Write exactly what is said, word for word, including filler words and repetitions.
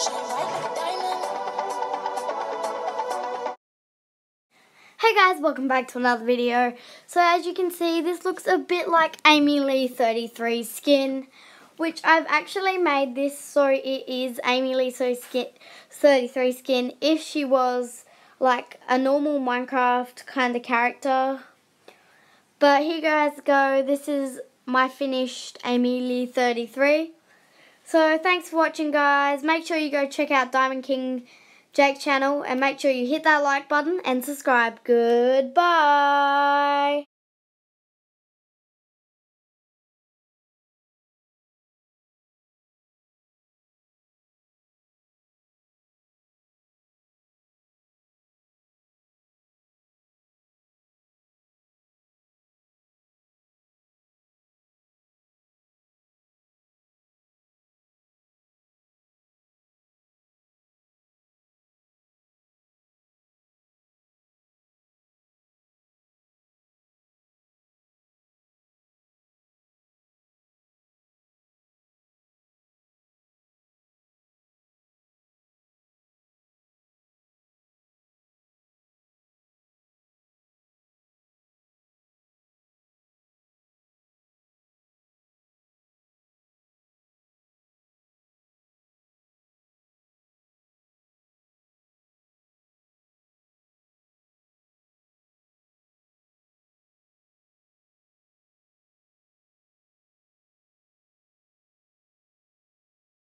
Hey guys, welcome back to another video. So as you can see, this looks a bit like Amy Lee thirty-three's skin, which I've actually made this so it is Amy Lee thirty-three skin if she was like a normal Minecraft kind of character. But here you guys go, this is my finished Amy Lee thirty-three. So thanks for watching guys, make sure you go check out Diamond King Jake's channel and make sure you hit that like button and subscribe. Goodbye.